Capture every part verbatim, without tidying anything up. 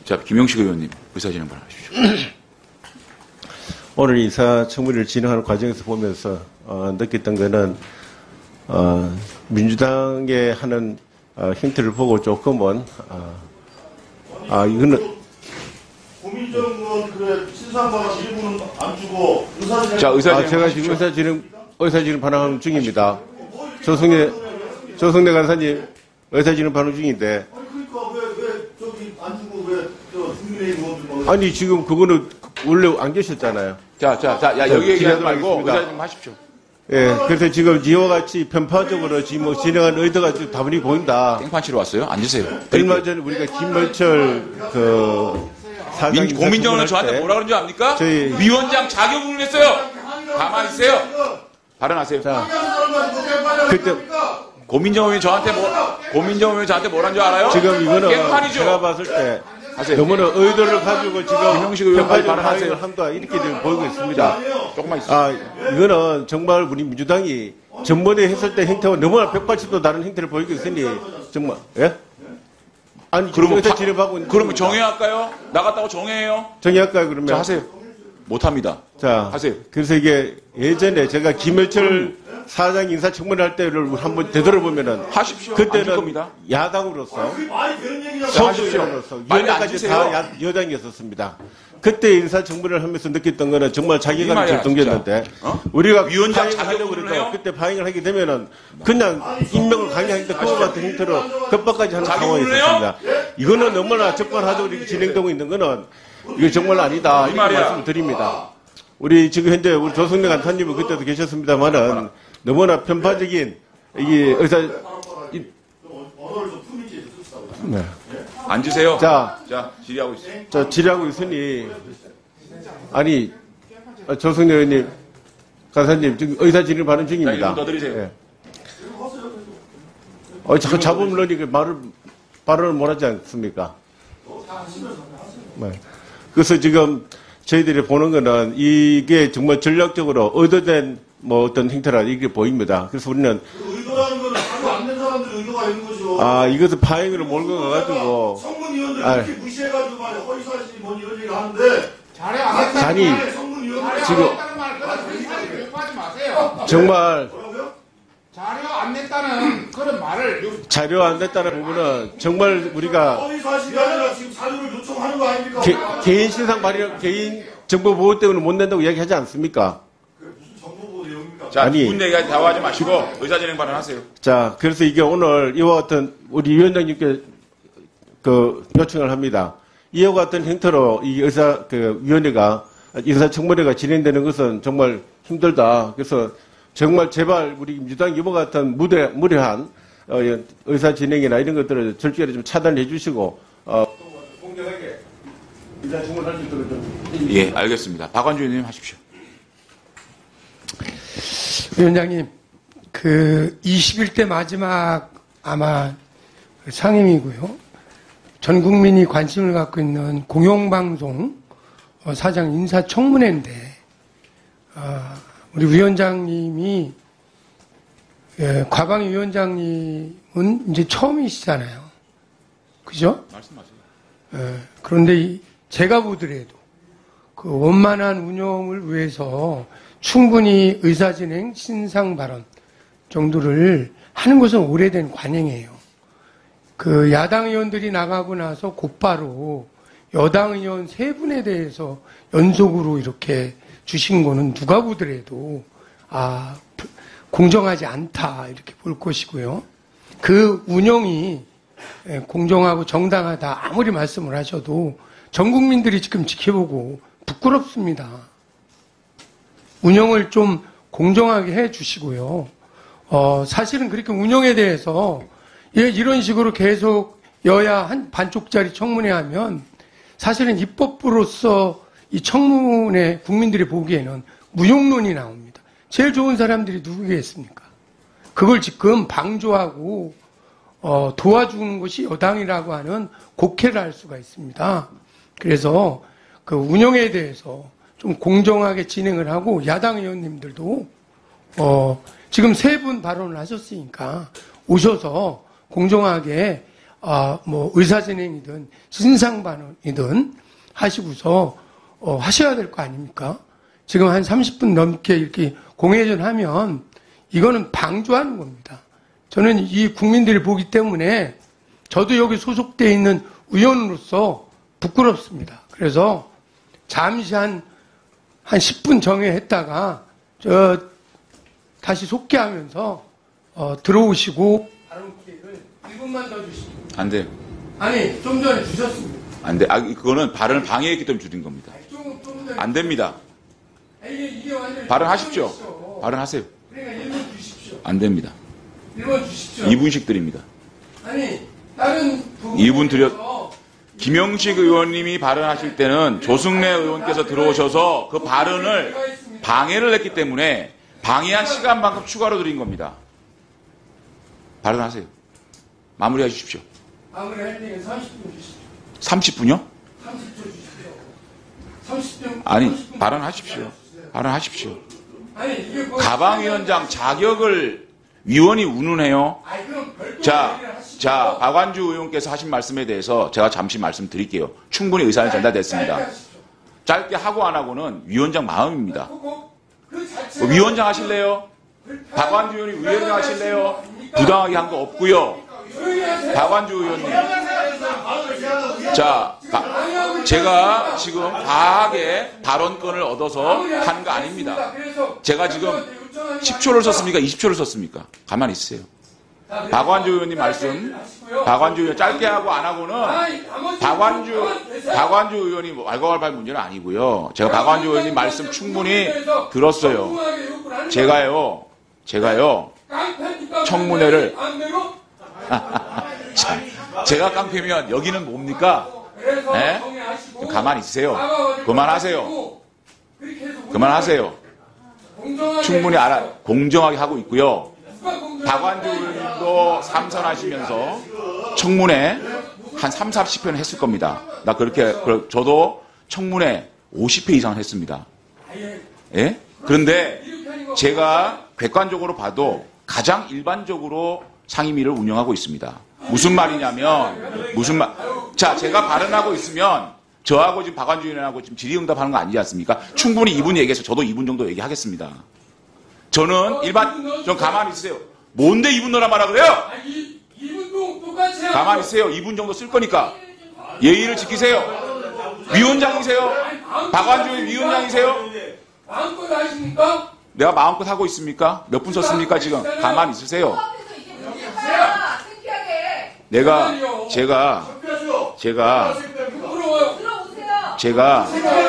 자, 김영식 의원님, 의사진행 발언하십시오. 오늘 인사청문회를 진행하는 과정에서 보면서 어, 느꼈던 것은 어, 민주당의 하는 어, 힌트를 보고 조금은 어, 아 이거는 고민정 의원 그래 신상방을 일부는 안 주고 의사진행. 자, 의사진행. 아, 제가 지금 의사진행 의사진행 발언하는 중입니다. 조성래 조성래 간사님 의사진행 발언 중인데. 아니 그러니까 왜 왜 저기 안 주고 왜저 국민의힘 의원들 아니 지금 그거는 원래 안 계셨잖아요. 자, 자, 자, 야, 자, 여기 얘기하지 말고 진행하겠습니다. 의사진행 하십시오. 예, 그래서 지금 이와 같이 편파적으로 지금 뭐 진행한 의도가 좀 다분히 보인다. 땡판 치러 왔어요? 앉으세요. 얼마 전에 우리가 김명철 그 사장 민, 고민정은 저한테 뭐라 그런지 압니까? 저희- 위원장 자격을 했어요. 가만히 있으세요. 발언하세요. 자, 그때 고민정 의원이 저한테 뭐, 고민정 의원이 저한테 뭐라는 줄 알아요? 지금 이거는 깽판이죠. 제가 봤을 때 하세요. 너무나 의도를 가지고 지금 김영식 의원 편파적 발언하세요. 발언을 한다 이렇게 지금 보이고 있습니다. 조금만 있으세요. 아, 이거는 정말 우리 민주당이 전번에 했을 때 행태와 너무나 백팔십 도 다른 행태를 보이고 있으니 정말 예? 아니 그러면 지금 파- 진행하고 있는 그러면 정해할까요? 나갔다고 정해요? 정의할까요 그러면? 자, 하세요. 못합니다. 자, 하세요. 그래서 이게 예전에 제가 김현철 사장 인사청문회 할 때를 한번 되돌아보면은 하십시오. 안 줄 그때는 겁니다. 야당으로서 많이 되는 얘기잖아. 자, 하십시오. 소수의원으로서 빨리 위원회까지 앉으세요. 다 야, 여당이었었습니다. 그때 인사청문회를 하면서 느꼈던 거는 정말 이 자기감이 말이야, 절동됐는데 진짜. 어? 우리가 위원장 파행을 하려고 자격으로는 그래도 해요? 그때 파행을 하게 되면은 그냥 임명을 강요하니까 그와 같은 형태로 급박까지 하는 상황이 자격으로는 있었습니다. 이거는 너무나 적반하적으로 이렇게 진행되고 있는 거는 이거 정말 아니다 이 이렇게 말이야. 말씀을 드립니다. 우리 지금 현재 우리 조성래 간사님은 그때도 계셨습니다만은 너무나 편파적인 이게 의사 이, 언어를 좀 품위지 씁시다고. 네. 앉으세요. 자, 자, 질의하고 있어요. 저 질의하고 있으니 아니 아, 조성래 의원님 간사님 지금 의사 진행 발언 자, 일 중입니다. 분 더 드리세요. 예. 어, 자꾸 잡음 넣으니까 말을 발언을 못하지 않습니까? 네. 그래서 지금 저희들이 보는 거는 이게 정말 전략적으로 의도된 뭐 어떤 행태라 이게 보입니다. 그래서 우리는 의도라는 거는 바로 안 된 사람들 의도가 있는 거죠. 아 이것을 파행으로 몰고 가가지고 성문위원들 아. 이렇게 무시해가지고 말이야 허위사실이 뭔 이런 얘기를 하는데 잘해 안 했다는 아니, 말, 성문위원들 지금 했다는 말 그런 거짓말 하지 마세요. 정말 뭐라고요? 자료 안 냈다는 그런 말을 자료 안 됐다는 부분은 정말 우리가 허위사실이 아니라 지금 자료를 요청하는 거 아닙니까? 개, 개인 신상 발언, 개인 정보 보호 때문에 못 낸다고 이야기하지 않습니까? 그게 무슨 정보보호 내용입니까? 자, 아니. 두 분 얘기까지 다 하지 마시고 의사진행 발언하세요. 자, 그래서 이게 오늘 이와 같은 우리 위원장님께 그 요청을 합니다. 이와 같은 형태로 이 의사 그 위원회가 인사청문회가 진행되는 것은 정말 힘들다. 그래서 정말 제발 우리 민주당 이와 같은 무대 무례한 어, 의사 진행이나 이런 것들을 절제로 좀 차단해 주시고 어, 공정하게 인사청문회 할 수 있도록 좀 예, 알겠습니다. 박완주 의원님 하십시오. 위원장님, 그 이십일 대 마지막 아마 상임이고요. 전 국민이 관심을 갖고 있는 공영방송 사장 인사청문회인데 어, 우리 위원장님이 예, 과방위 위원장님은 이제 처음이시잖아요. 그죠? 말씀하세요. 예, 그런데 이, 제가 보더라도 그 원만한 운영을 위해서 충분히 의사진행 신상 발언 정도를 하는 것은 오래된 관행이에요. 그 야당 의원들이 나가고 나서 곧바로 여당 의원 세 분에 대해서 연속으로 이렇게 주신 거는 누가 보더라도 아 공정하지 않다 이렇게 볼 것이고요. 그 운영이 공정하고 정당하다 아무리 말씀을 하셔도 전 국민들이 지금 지켜보고 부끄럽습니다. 운영을 좀 공정하게 해 주시고요. 어, 사실은 그렇게 운영에 대해서 이런 식으로 계속 여야 한 반쪽짜리 청문회 하면 사실은 입법부로서 이 청문회 국민들이 보기에는 무용론이 나옵니다. 제일 좋은 사람들이 누구겠습니까? 그걸 지금 방조하고 어, 도와주는 것이 여당이라고 하는 곡해를 할 수가 있습니다. 그래서 그 운영에 대해서 좀 공정하게 진행을 하고 야당 의원님들도 어, 지금 세 분 발언을 하셨으니까 오셔서 공정하게 아, 뭐 의사진행이든 신상반언이든 하시고서 어, 하셔야 될 거 아닙니까? 지금 한 삼십 분 넘게 이렇게 공회전 하면 이거는 방조하는 겁니다. 저는 이 국민들이 보기 때문에 저도 여기 소속돼 있는 의원으로서 부끄럽습니다. 그래서 잠시 한, 한 십 분 정회했다가 저 다시 속개하면서 어, 들어오시고 발언 기회를 일 분만 더 주시면 안 돼요. 아니 좀 전에 주셨습니다. 안 돼. 아, 그거는 발언을 방해했기 때문에 줄인 겁니다. 좀, 좀 전에 안 됩니다. 이게, 이게 완전히 발언하십시오. 발언이시죠. 발언하세요. 그러니까 일 분 주십시오. 안 됩니다. 일 분 주십시오. 이 분씩 드립니다. 아니 다른 이 분 드려. 김영식 의원님이 발언하실 때는 조승래 의원께서 들어오셔서 그 발언을 방해를 했기 때문에 방해한 시간만큼 추가로 드린 겁니다. 발언하세요. 마무리해 주십시오. 마무리할 때는 삼십 분 주십시오. 삼십 분요? 삼십 초 주십시오. 삼십 분. 아니, 삼십 분 발언하십시오. 발언하십시오. 아니 이게 뭐 가방위원장 자격을 위원이 운운해요. 아니 그럼 별도 자, 얘기를 하시고. 자, 박완주 의원께서 하신 말씀에 대해서 제가 잠시 말씀드릴게요. 충분히 의사는 전달됐습니다. 짧게 하십시오. 짧게 하고 안 하고는 위원장 마음입니다. 그거 그 자체가 위원장 하실래요? 박완주 의원이 위원장 하실래요? 부당하게 한 거 없고요. 조용히 하세요. 박완주 의원님. 자, 가- 제가 지금 과하게 발언권을 얻어서 하는 거 아닙니다. 그래서 제가 지금 십 초를 썼습니까? 이십 초를 썼습니까? 가만히 있으세요. 박완주 의원님 말씀, 박완주 의원 짧게 하고 안 하고는 박완주, 박완주 의원이 뭐 왈가왈부할 문제는 아니고요. 제가 박완주 의원님 말씀 충분히 들었어요. 제가요, 제가요, 청문회를, 자, 제가 깡패면 여기는 뭡니까? 예? 가만히 있으세요. 그만하세요. 그만하세요. 충분히 알아, 공정하게 하고 있고요. 박완주 의원님도 삼선하시면서 청문회 한 삼, 사십 회는 했을 겁니다. 나 그렇게, 그- 저도 청문회 오십 회 이상 했습니다. 예? 그런데 제가 객관적으로 봐도 가장 일반적으로 상임위를 운영하고 있습니다. 무슨 말이냐면, 무슨 말, 자, 제가 발언하고 있으면 저하고 지금 박완주 의원하고 지금 질의응답하는 거 아니지 않습니까? 충분히 이 분 얘기해서 저도 이 분 정도 얘기하겠습니다. 저는 일반, 좀 가만히 있으세요. 뭔데 이 분 넣으라 말하 그래요? 가만히 있으세요. 이 분 정도 쓸 거니까. 예의를 지키세요. 위원장이세요? 박완주 위원장이세요? 마음껏 하십니까? 내가 마음껏 하고 있습니까? 몇 분 썼습니까, 지금? 가만히 있으세요. 내가, 제가, 제가, 제가,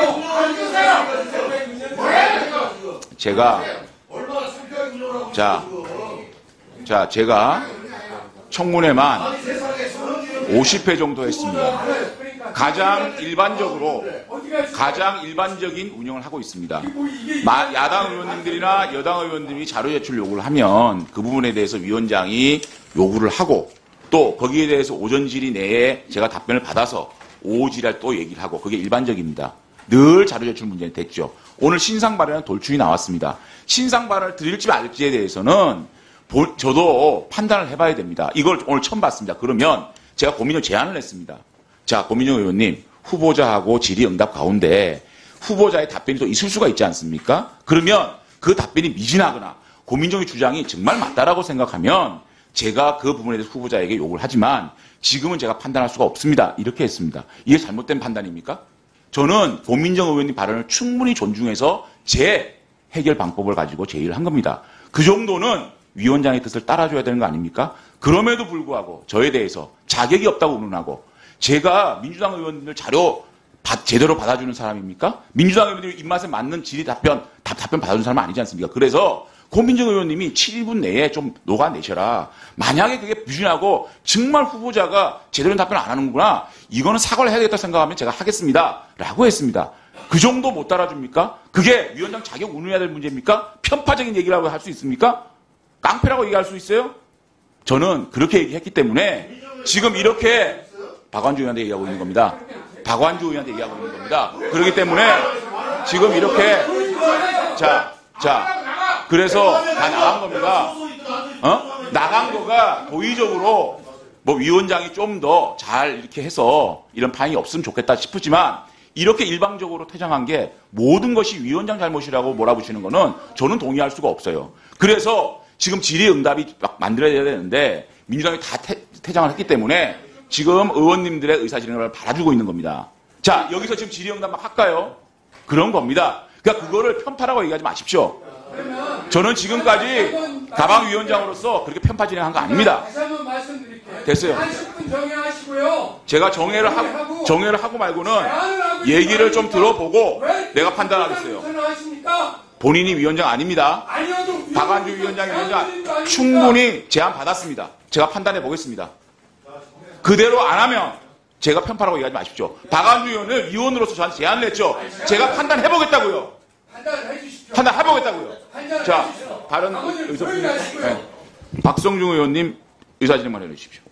제가, 자, 자, 제가 청문회만 오십 회 정도 했습니다. 가장 일반적으로, 가장 일반적인 운영을 하고 있습니다. 마- 야당 의원님들이나 여당 의원들이 자료 제출 요구를 하면 그 부분에 대해서 위원장이 요구를 하고 또 거기에 대해서 오전 질의 내에 제가 답변을 받아서 오후 질의를 또 얘기를 하고 그게 일반적입니다. 늘 자료 제출 문제는 됐죠. 오늘 신상 발언은 돌출이 나왔습니다. 신상 발언을 드릴지 말지에 대해서는 볼- 저도 판단을 해봐야 됩니다. 이걸 오늘 처음 봤습니다. 그러면 제가 고민을 제안을 했습니다. 자, 고민정 의원님, 후보자하고 질의응답 가운데 후보자의 답변이 또 있을 수가 있지 않습니까? 그러면 그 답변이 미진하거나 고민정의 주장이 정말 맞다라고 생각하면 제가 그 부분에 대해서 후보자에게 요구를 하지만 지금은 제가 판단할 수가 없습니다. 이렇게 했습니다. 이게 잘못된 판단입니까? 저는 고민정 의원님 발언을 충분히 존중해서 제 해결 방법을 가지고 제의를 한 겁니다. 그 정도는 위원장의 뜻을 따라줘야 되는 거 아닙니까? 그럼에도 불구하고 저에 대해서 자격이 없다고 운운하고 제가 민주당 의원들 자료 받- 제대로 받아주는 사람입니까? 민주당 의원들 입맛에 맞는 질의 답변, 답, 답변 받아주는 사람 아니지 않습니까? 그래서 고민정 의원님이 칠 분 내에 좀 녹아내셔라. 만약에 그게 부진하고 정말 후보자가 제대로 된 답변을 안 하는구나. 이거는 사과를 해야 되겠다 생각하면 제가 하겠습니다. 라고 했습니다. 그 정도 못 따라줍니까? 그게 위원장 자격 운운해야 될 문제입니까? 편파적인 얘기라고 할 수 있습니까? 깡패라고 얘기할 수 있어요? 저는 그렇게 얘기했기 때문에 지금 이렇게 박완주 의원한테 얘기하고 있는 겁니다. 박완주 의원한테 얘기하고 있는 겁니다. 그렇기 때문에 지금 이렇게 자, 자, 그래서 다 나간 겁니다. 어? 나간 거가 도의적으로 뭐 위원장이 좀 더 잘 이렇게 해서 이런 파행이 없으면 좋겠다 싶지만 이렇게 일방적으로 퇴장한 게 모든 것이 위원장 잘못이라고 몰아붙이는 거는 저는 동의할 수가 없어요. 그래서 지금 질의응답이 막 만들어야 되는데 민주당이 다 퇴, 퇴장을 했기 때문에 지금 의원님들의 의사진행을 받아주고 있는 겁니다. 자, 여기서 지금 질의응답 막 할까요? 그런 겁니다. 그러니까 그거를 편파라고 얘기하지 마십시오. 저는 지금까지 다방위원장으로서 그렇게 편파 진행한 거 아닙니다. 다시 한번 말씀드릴게요. 됐어요. 한 십 분 정해하시고요. 제가 정회를 하고, 정회를 하고 말고는 얘기를 좀 들어보고 내가 판단하겠어요. 본인이 위원장 아닙니다. 박안주 위원장이 위원장 충분히 제안 받았습니다. 제가 판단해 보겠습니다. 그대로 안 하면 제가 편파라고 얘기하지 마십시오. 박안주 의원을 위원으로서 저한테 제안을 했죠. 제가 판단해 보겠다고요. 판단해 주십시오. 판단해 보겠다고요. 판단해 자, 주십시오. 다른 아버님 의사 조용히 하시고요. 네. 박성중 의원님 의사진행만 해주십시오.